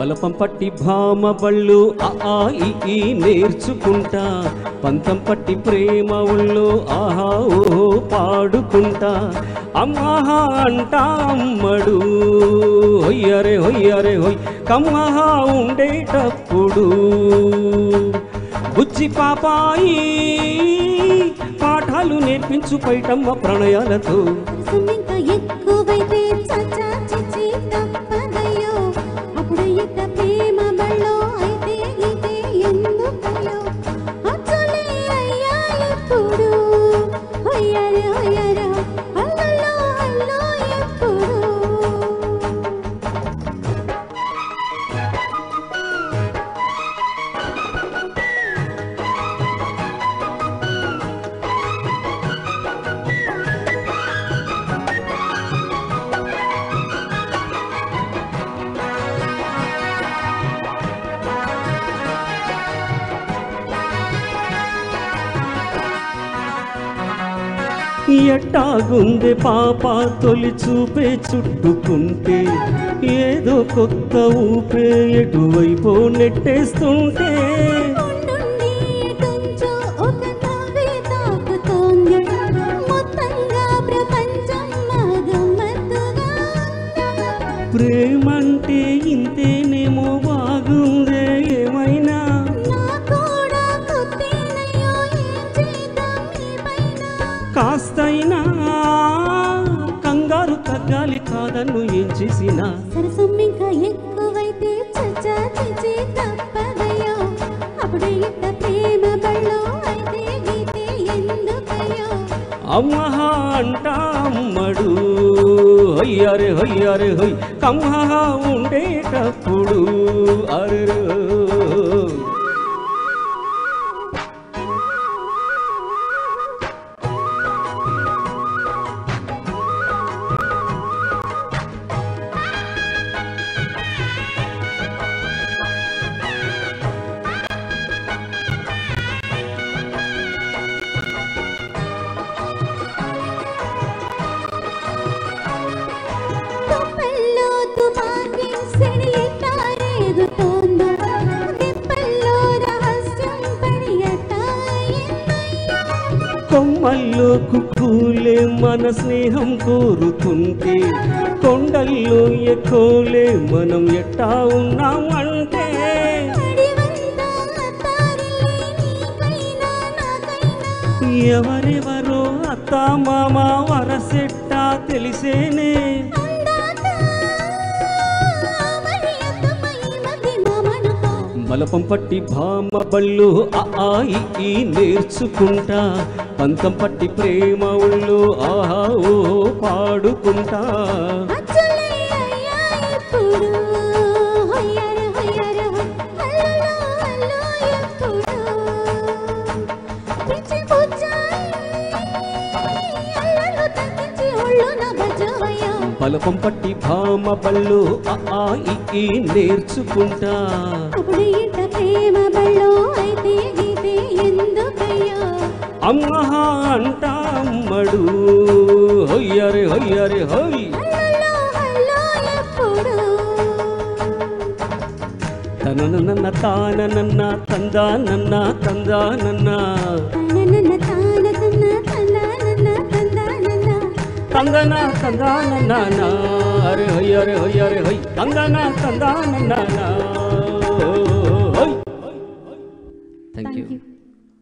బలపం పట్టి భామ బళ్ళు ఆ ఈ ఈ నేర్చుకుంటా పంతం పట్టి ప్రేమ ఒళ్ళు ఆహా ఓహో పాడుకుంటా అమ్మాహా అంటా అమ్మడు హొయ్యరే హొయ్యరే హొయ్ కమ్మహా ఉండేటప్పుడు బుజ్జి పాపాయి పాఠాలు నేర్పించు పైటమ్మ ప్రణయాలతో ఎట్టాగుందే పాప తొలి చూపే చుట్టుకుంటే ఏదో కొత్త ఊపే ఎటువైపో నెట్టేస్తుంటే ప్రేమంటే ఇంతేనేమో బాగుందే ఏమైనా కాస్తైనా కంగారు తగ్గాలి కాదన్ను ఏం చేసినా సరసం ఇంకా ఎక్కువైతే చచ్చా చిచి తప్పదయ్యో అప్పుడు ఇంత ప్రేమ బళ్ళో అయితే గీతే ఎందుకయ్యో అమ్మహా అంటా అమ్మడు హొయ్యరే హొయ్యరే హొయ్ కమ్మహా ఉండేటప్పుడు అరే కొమ్మల్లో కుక్కూలే మన స్నేహం కోరుతుంటే కొండల్లో ఎక్కోలే మనం ఎట్టా ఉన్నామంటే ఎవరెవరో అత్త మామ వరసెట్టా తెలిసేనే బలపం పట్టి భామ బళ్ళు ఆ ఈ నేర్చుకుంటా పంతం పట్టి ప్రేమ ఒళ్ళు ఆహా ఓ పాడుకుంటా బలపం పట్టి భామ బళ్ళు ఆ ఈ నేర్చుకుంటా అమ్మహా అంటా అమ్మడు హొయ్యరే హొయ్యరే హొయ్ తననన్న తాననన్న తందానన్న తందానన్న తందన తందానన్న అరే హొయ్యరే హొయ్యరే హొయ్ తందన తందానన్న. Thank you.